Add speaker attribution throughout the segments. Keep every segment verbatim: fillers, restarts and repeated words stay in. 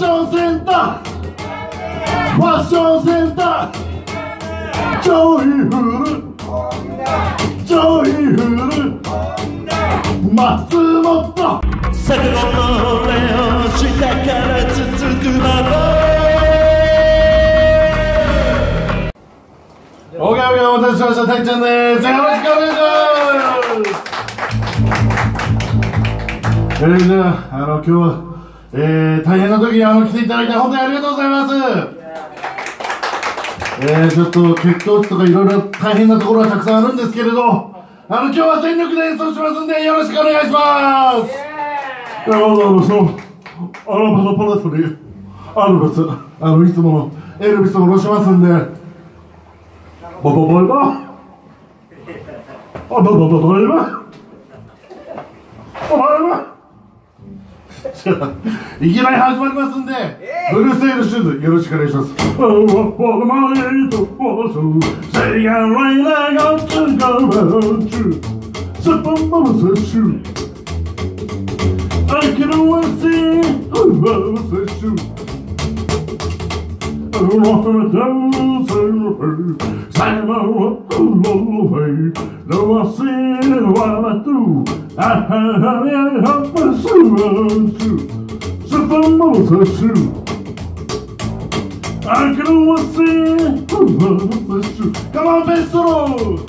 Speaker 1: ションセンターファッションセンタージョイフルジョイフル松本最後の俺を下から続くままオーケーオーケーお待たせしましたたっちゃんです。よろしくお願いしますえー、じゃあ、あの今日は、えー、大変な時にあの来ていただいて本当にありがとうございます。えー、ちょっと血糖値とかいろいろ大変なところはたくさんあるんですけれど、あの今日は全力で演奏しますんでよろしくお願いします。いや、あのそう、あのパラパラそれアルバス、あのいつものエルビスを下ろしますんで、バババババ、あババババババ、バババ。いきなり始まりますんで、ブルースエルシューズよろしくお願いします。Come on, Pestro!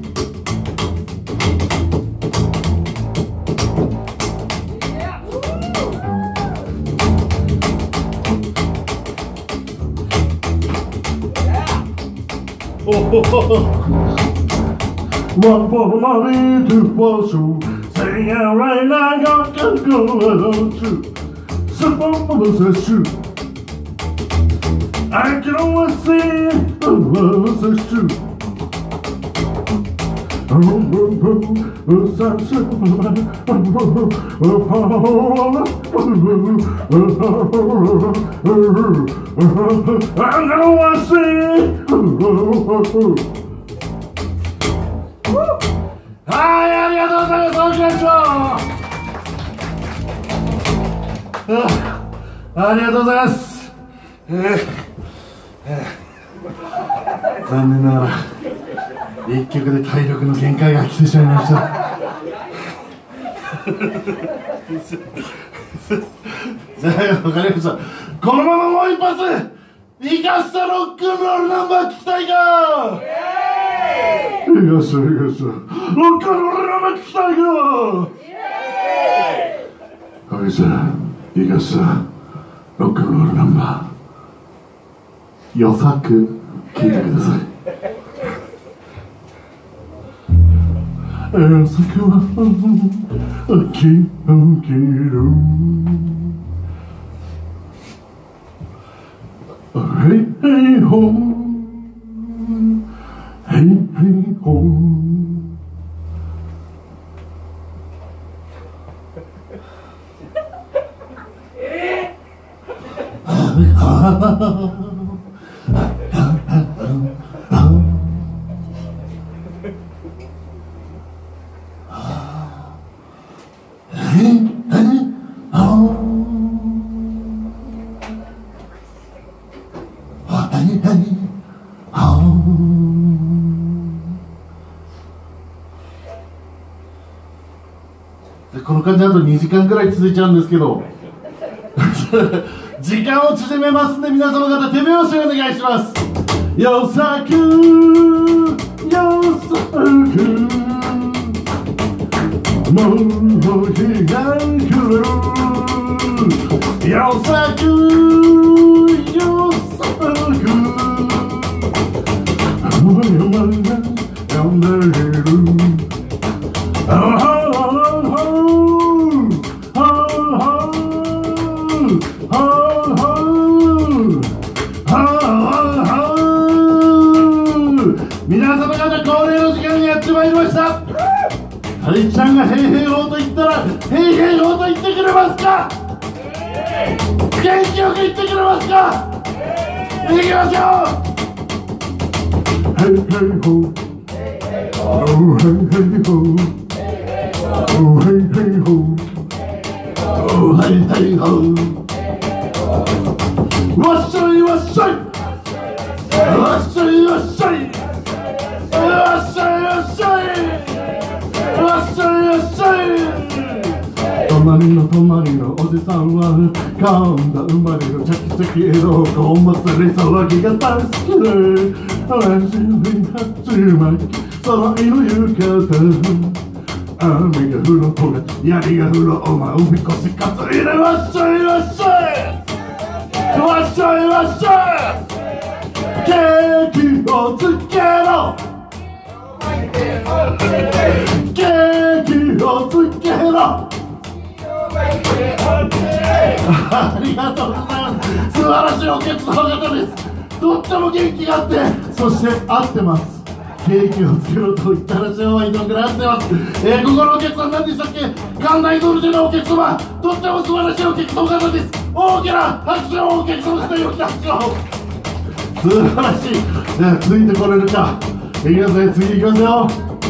Speaker 1: おほほほ One for the money, two for the shoe. Sing it right now, got to go without you. Super Mother's shoe. I can always see the Mother's shoe. I'm gonna see. はい、ありがとうございます。お願いします。ありがとうございます。えーえー、残念ながら一曲で体力の限界が来てしまいました。じゃあ、わかりました。このままもう一発生かしたロックンロールナンバー聞きたいか。いかしたいかしたロックンロールナンバー聞きたいか。おいしいいかしたロックンロールナンバーよさく聞いてください。朝から起きるHey hey ho Hey hey hoこの感じだとにじかんくらい続いちゃうんですけど時間を縮めますんで皆様方手拍子お願いします。よさくよさくもう日が来るよさくよさくもう山が呼んでいる皆様方恒例の時間にやってまいりました。タリちゃんがヘイヘイホーと言ったらヘイヘイホーと言ってくれますか。元気よく言ってくれますか。いきましょう。ヘイヘイホーOh hey hey ho Oh hey hey ho Oh hey hey ho わっしょいわっしょいわっしょいわっしょいわっしょいわっしょいわっしょいわっしょい隣の隣のおじさんは神田生まれのチャキチャキ江戸小祭り騒ぎが大好きで話になっちまいそのいの浴衣雨が降ろうとが槍が降ろうお前海越し担いでわっしょいわっしょいわっしょいわっしょいケーキをつけろケーキをつけろありがとうございます素晴らしいお客様方ですとっても元気があってそして合ってますケーキをつけろと言ったら商売のくらい合ってます、えー、ここのお客さん何でしたっけ関内ドルジェのお客様とっても素晴らしいお客様方です大きな拍手をお客様方に大きな拍手を素晴らしい、えー、ついてこれるかいきますね次いきますよ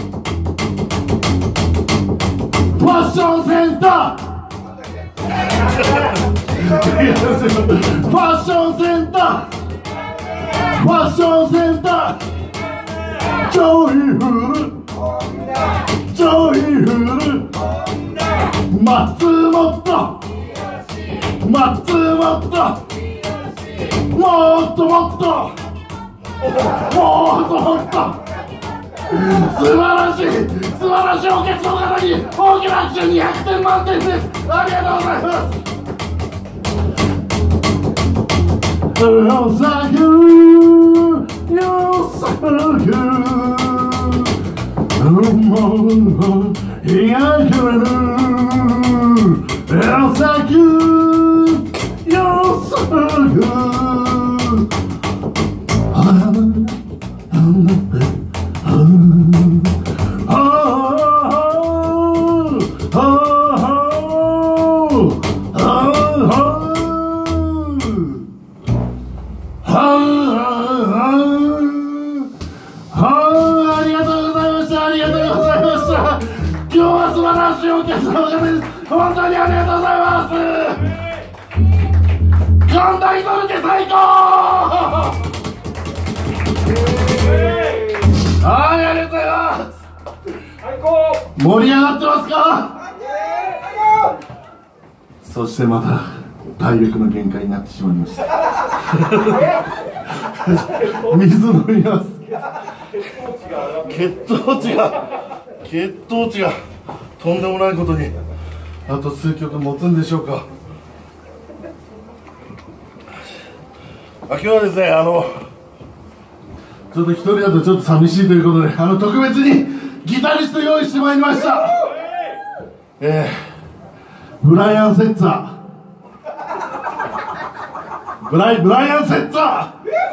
Speaker 1: ファッションセンターファッションセンターファッションセンタージョイフルジョイフル松本松本もっともっともっともっと素晴らしい素晴らしいお客様方に大きな拍手にひゃくてん満点ですありがとうございますよさくよさくもう日が暮れるよさくよさくありがとうございましたありがとうございました今日は素晴らしいお客様方です本当にありがとうございます神田イドル家最高はいありがとうございます最高盛り上がってますかそしてまた体力の限界になってしまいました水飲みます血糖値が血糖値がとんでもないことにあと数曲持つんでしょうかあ今日はですねあのちょっと一人だとちょっと寂しいということであの特別にギタリスト用意してまいりましたえー、ブライアン・セッツァーブライ、ブライアン・セッツァー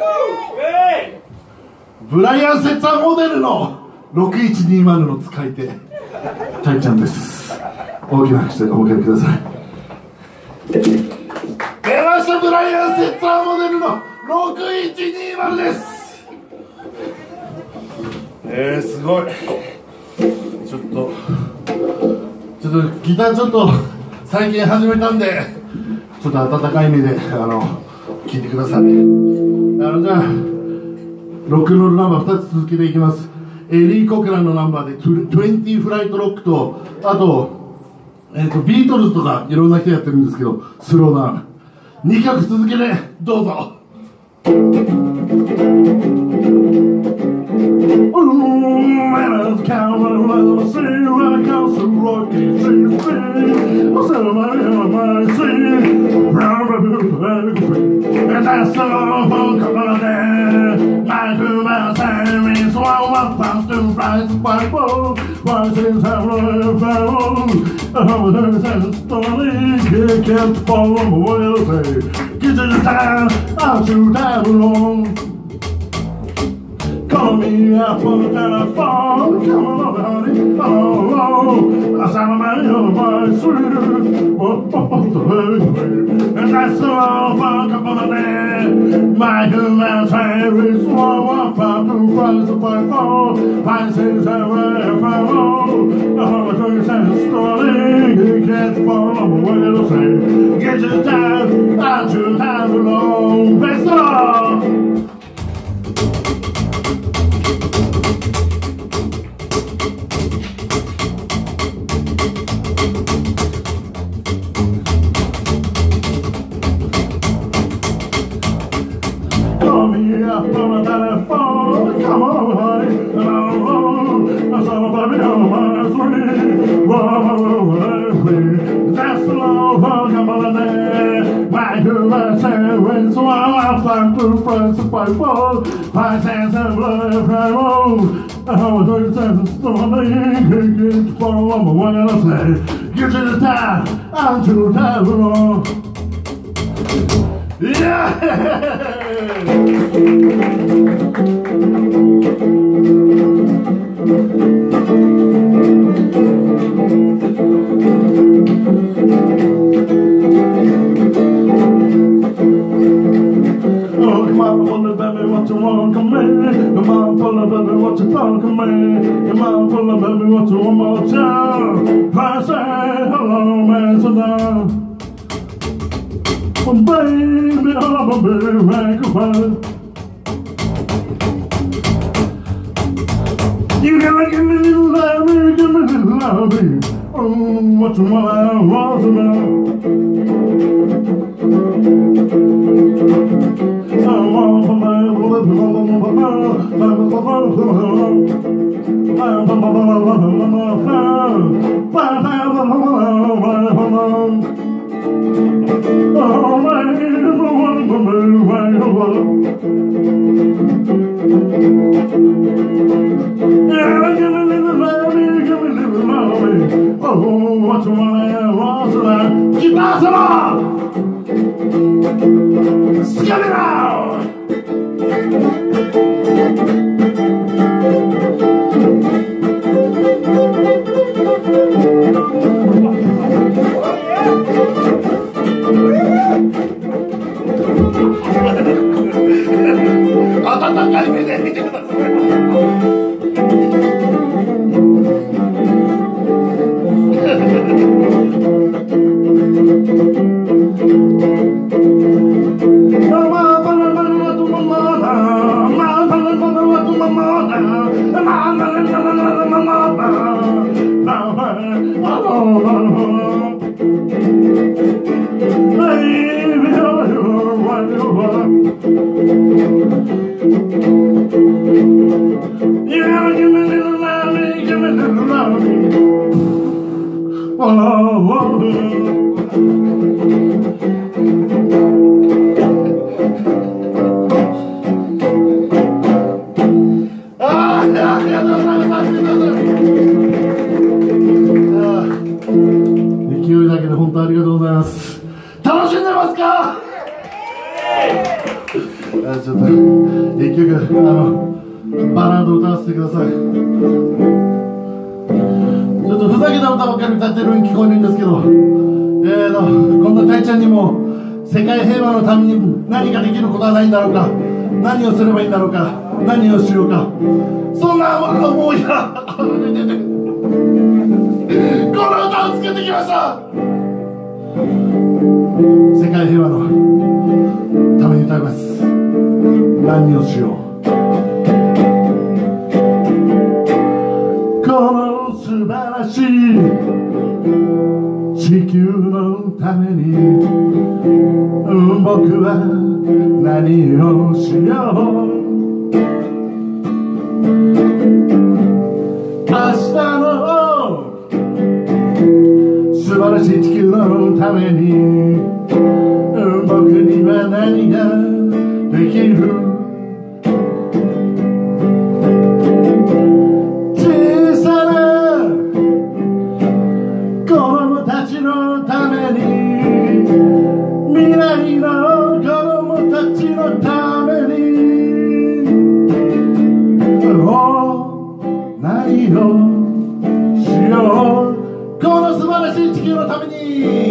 Speaker 1: ブライアン・セッツァーモデルのろくいちにまるの使い手タイちゃんです大きな拍手でお迎えください出ましたブライアン・セッツァーモデルのろくいちにまるですえー、すごいちょっとちょっとギターちょっと最近始めたんでちょっと温かい目であの聴いてくださいあのじゃあロックンロールナンバーふたつ続けていきますエリー・コクランのナンバーでにじゅうフライトロックとあと、えー、とビートルズとかいろんな人やってるんですけどスローダウンにきょく続けてどうぞCall me up on the telephone, come on over, honey, oh, I sound my own voice, oh, oh, oh, and that's the all funk up on the bed. My human fairies, oh, I'm about to rise up my phone, five, six, seven, five, oh, oh, I'm going to say a story, you can't follow my way to say, get your time, out your time alone. up on the telephone. Come on, honey. Somebody on my street. That's the law of the my good seven, so I'll time to press the five four. Five cents and blood, I roll. I was doing sense to my name. Follow my way, I'll say. Get to the time, I'm too tired. Yeah! Oh, come on, pull it, baby, what you want, come in. Come on, pull it, baby, what you want, come in. Come on, pull it, baby, what you want, more time. I say hello, man, so down. Oh, baby, oh, baby, make a fun. You gotta give me a little love, give me a little love, baby. Oh, what you want, I want to know. I want to know. Get it out!温かい目で見てください。勢いだけで本当ありがとうございます。楽しんでますか？あ、ちょっと一曲あのバラード歌わせてください。ちょっとふざけた歌ばっかり歌ってるように聞こえるんですけど、えーとこんなたいちゃんにも世界平和のために何かできることはないんだろうか、何をすればいいんだろうか、何をしようか、そんな思いがあふれててこの歌を作ってきました。世界平和のために歌います。何をしよう。この素晴らしい地球のために僕は何をしよう。明日の素晴らしい地球のために僕には何ができる。小さな子供たちのために、未来の子供たちのために、何をしよう。この素晴らしい地球のために、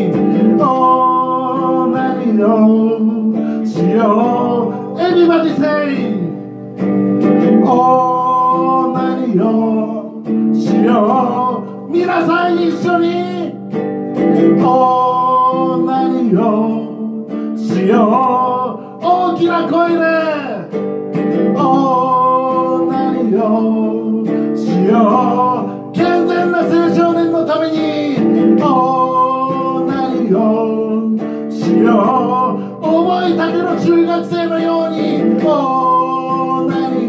Speaker 1: おー、何をしよう。 Everybody say おー、何をしよう。皆さん一緒におー、何をしよう。大きな声でおー、何をしよう。健全な青少年のためにおー、何をしよう。思いたけの中学生のようにおー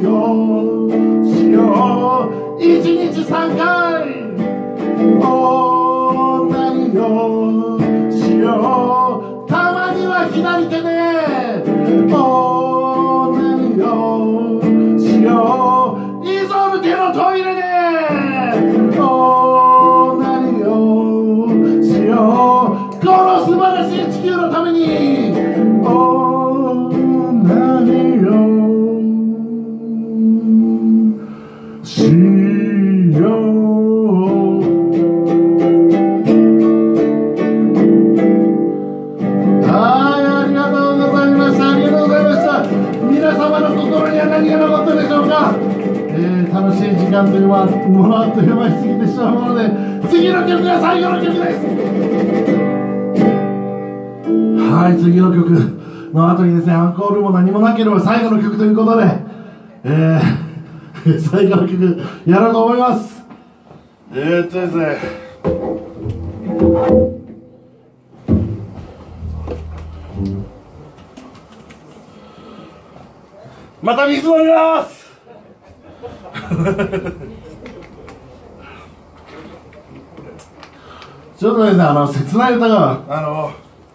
Speaker 1: をしよう一日三回お何をしようたまには左手でお何をしようイゾルテのトイレでお何をしようこの素晴らしい地球のためにお何をしようはいありがとうございましたありがとうございました皆様の心には何が残ったでしょうか、えー、楽しい時間というのはもうあっという間に過ぎてしまうもので次の曲が最後の曲ですはい次の曲の後にですねアンコールも何もなければ最後の曲ということで、えー、最後の曲やろうと思います。えーっとですねまた水飲みますちょっとですねあの切ない歌があの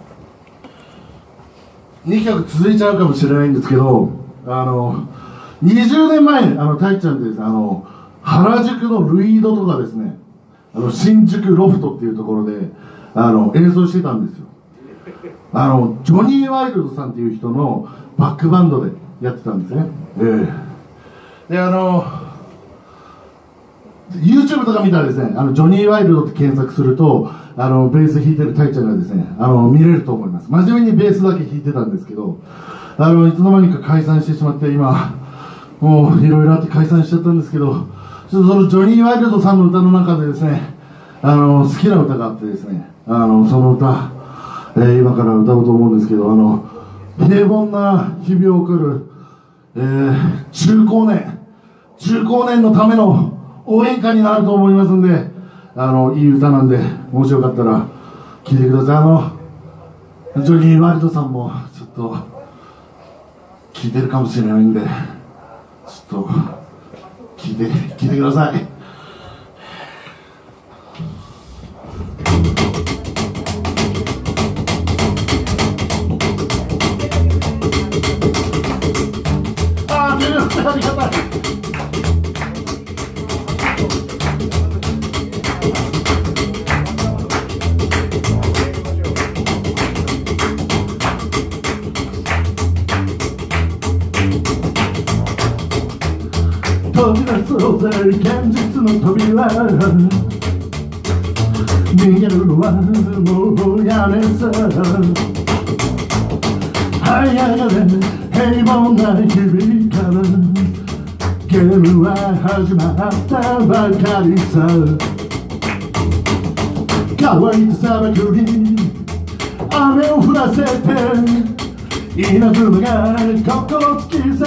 Speaker 1: にきょく続いちゃうかもしれないんですけどあのにじゅうねんまえにあのたいちゃんってですねあの原宿のルイードとかですねあの新宿ロフトっていうところであの演奏してたんですよ。あのジョニー・ワイルドさんっていう人のバックバンドでやってたんですね。えー、であの YouTube とか見たらですねあのジョニー・ワイルドって検索するとあのベース弾いてるたいちゃんがですねあの見れると思います。真面目にベースだけ弾いてたんですけどあのいつの間にか解散してしまって今もういろいろあって解散しちゃったんですけどちょっとそのジョニー・ワイルドさんの歌の中でですねあの好きな歌があってですねあのその歌、えー、今から歌おうと思うんですけどあの平凡な日々を送る、えー、中高年中高年のための応援歌になると思いますんであのいい歌なんでもしよかったら聴いてください。あのジョニー・ワイルドさんもちょっと聴いてるかもしれないんでちょっと聴いて聴いてください。ありがたい飛び出そうぜ現実の扉逃げるのはもうやめさ這い上がれ平凡な日々からゲームは始まったばかりさ乾いた砂漠に雨を降らせて稲妻が心突き刺す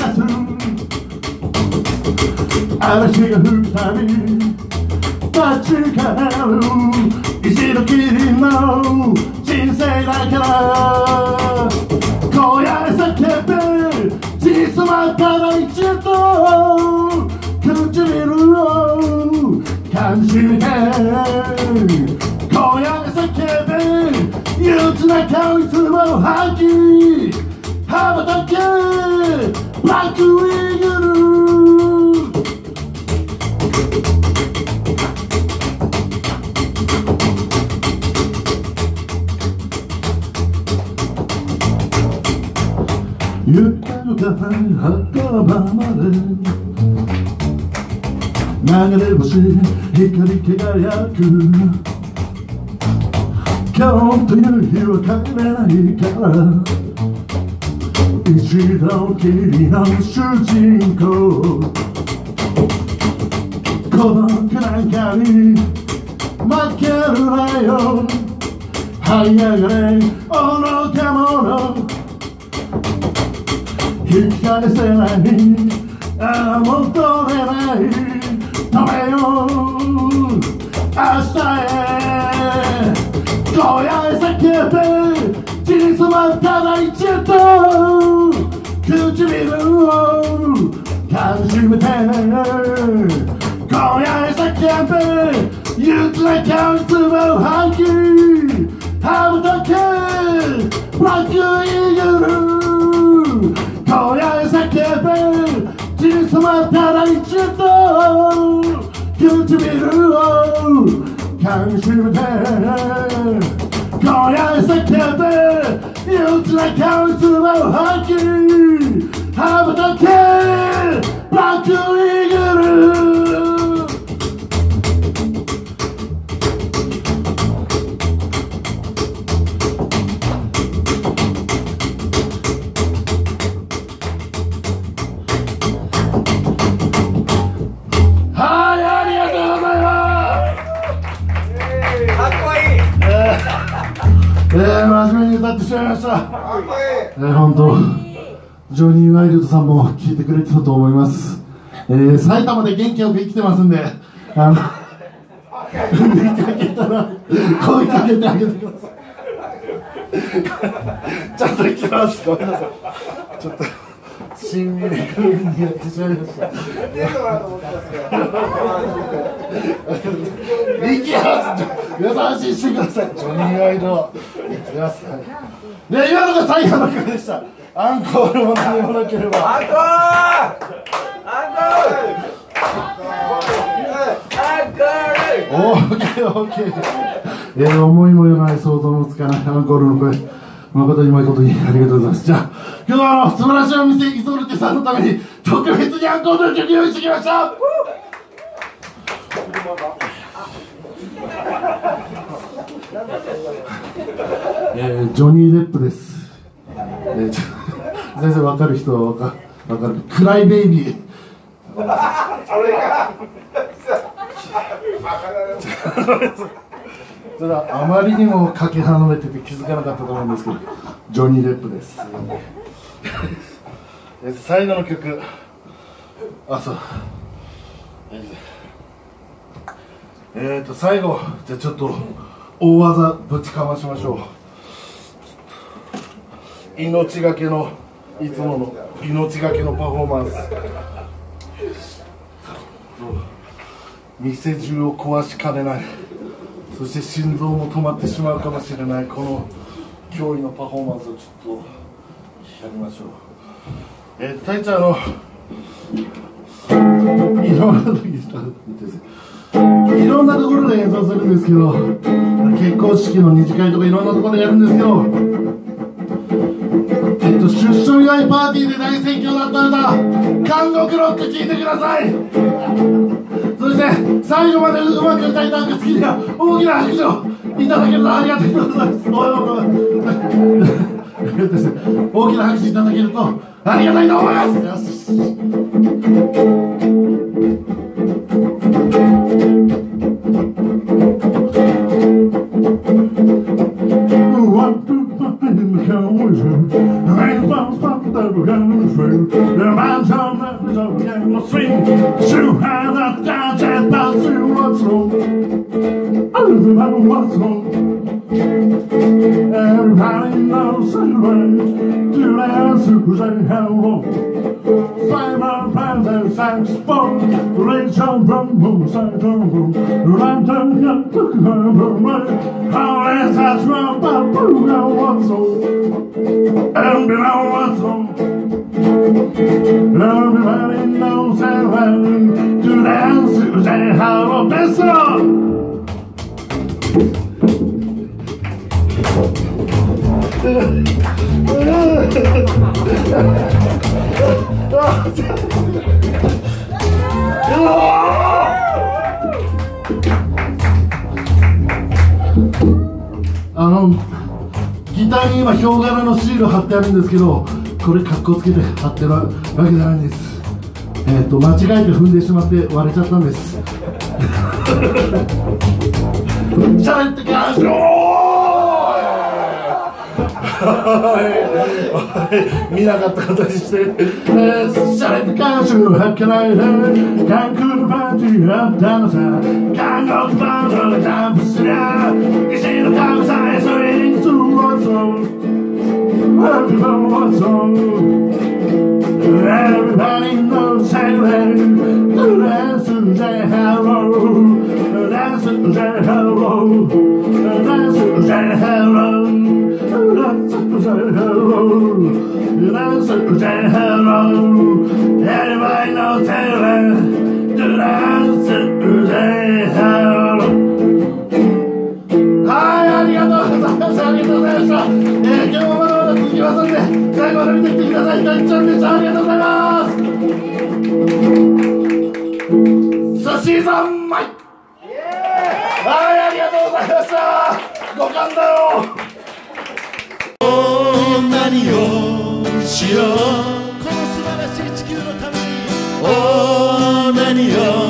Speaker 1: 嵐が降るたび立ち返る一度きりの人生だから荒野へ叫べ血に染まったら一度唇を感じて荒野へ叫べ憂鬱な顔いつも吐き羽ばたけブラックウィーグルゆったりと墓場まで流れ星光り輝く今日という日は帰れないから一度きりの主人公孤独なんかに負けるなよ這い上がれ愚か者引き返せないああ戻れない止めよう明日へ荒野へ叫べ血に染まったら一度唇を感楽しめて今夜さキャンプ憂鬱なキャンプを吐きハブとケブラックイーグル今夜さキャンプ血に染まったら一度唇を噛みしめて今夜さキャンプ憂鬱なキャンプを吐きハブとケブラックイーグルえー、真面目に歌ってしまいました。えー、本当、ジョニー・ワイルドさんも聞いてくれてたと思います。えー、埼玉で元気よく生きてますんで、あの、見かけたら声かけてあげてください。ちょっと行きます。ごめんなさい。ちょっと。新ミレクルにやってしまいました。行きます。皆さん安心してください。ジョニー・ワイルド行きます。で、今のが最後の曲でした。アンコールも何もなければ。アンコール。アンコール。オーケーオーケー。えー、思いもよらない想像もつかないアンコールの声。誠に誠にありがとうございます。じゃあ、今日はあの素晴らしいお店イソルテさんのために特別にアンコールの曲用意してきました。えー、ジョニー・デップです。えー、全然わかる人はわかわかる。クライベイビー。それはあまりにもかけ離れてて気づかなかったと思うんですけど、ジョニー・デップです。最後の曲、あ、そう、えーと最後、じゃあちょっと大技ぶちかましましょう。命がけのいつもの命がけのパフォーマンス。店中を壊しかねない、そして心臓も止まってしまうかもしれないこの驚異のパフォーマンスをちょっとやりましょう。えー、たいちゃん、あのいろんな時いろんなところで演奏するんですけど、結婚式の二次会とかいろんなところでやるんですけど、えっと出所祝いパーティーで大盛況だった歌、韓国ロック聴いてください。そして最後までうまく歌いたく好きには大きな拍手をいただけるとありがとうございます。大きな拍手いただけるとありがたいと思います。よし、Everybody knows the way to dance to say hello. Simon plays a saxophone, Rachel Brumbo, Saxophone, Lantern, young, took her away. How is that from Babu, what's on? And below what's on? Everybody knows the way to dance to say hello. Best song! あのギターに今ヒョウ柄のシール貼ってあるんですけど、これカッコつけて貼ってるわけじゃないんです。えっと間違えて踏んでしまって割れちゃったんです。しゃべってきましょう。見なかったことにして、えー、しゃれて歌手はけないで韓国パーティーだったのさ、韓国バンドがジャンプすりゃ石の神さえそれに通わそうEverybody knows Sailor はい、ありがとうございました。ありがとうございました。えー、今日もまだまだ続きますんで、最後まで見てきてください。たっちゃんでした。ありがとうございます。寿司三昧。はい、ありがとうございました。五感だよ。
Speaker 2: 何をしよう、この素晴らしい地球のために。おー、何を